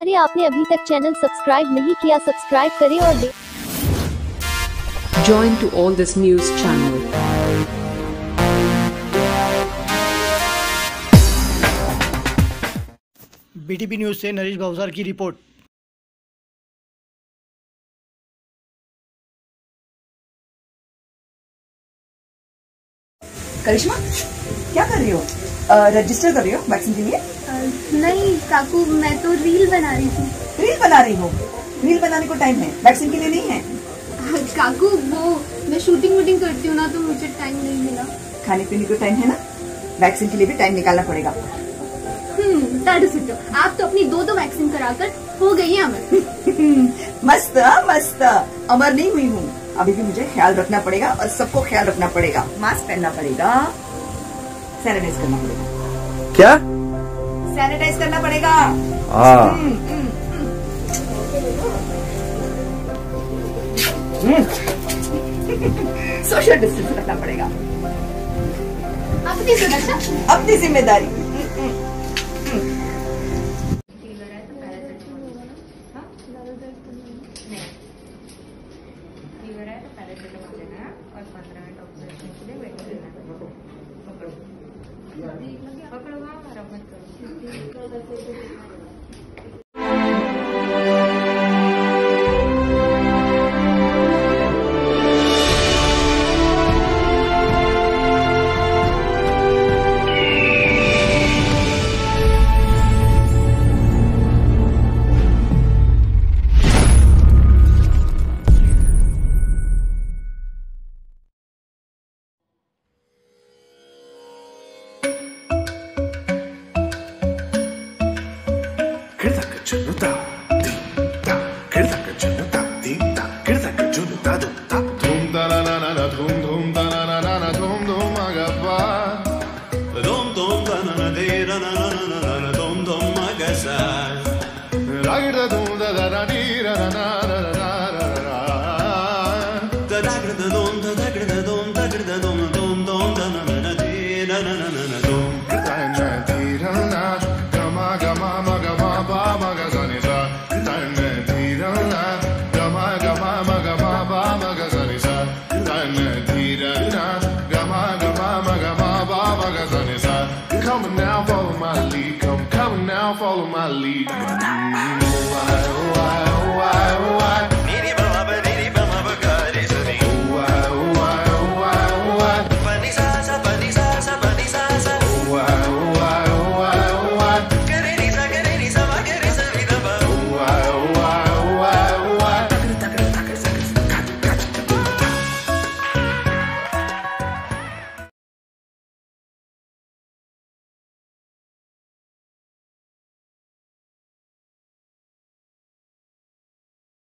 अरे आपने अभी तक चैनल सब्सक्राइब नहीं किया, सब्सक्राइब करें और दे Join to all this news channel. BTP news से नरेश भावसार की रिपोर्ट। करिश्मा क्या कर रही हो? रजिस्टर कर रही हो वैक्सीन के लिए? नहीं काकू, मैं तो रील बना रही थी। रील बना रही हो? रील बनाने को टाइम है, वैक्सीन के लिए नहीं है। काकू वो मैं शूटिंग वूटिंग करती हूँ ना, तो मुझे टाइम नहीं मिला। खाने पीने को टाइम है ना, वैक्सीन के लिए भी टाइम निकालना पड़ेगा। आप तो अपनी दो वैक्सीन कराकर हो गई है अमर। मस्त मस्त, अमर नहीं हुई हूँ, अभी भी मुझे ख्याल रखना पड़ेगा और सबको ख्याल रखना पड़ेगा। मास्क पहनना पड़ेगा, सैनिटाइज करना पड़ेगा। क्या? सैनिटाइज करना पड़ेगा। सोशल डिस्टेंस रखना पड़ेगा। अपनी सुरक्षा, अपनी जिम्मेदारी। Come now, follow my lead. Come now, follow my lead.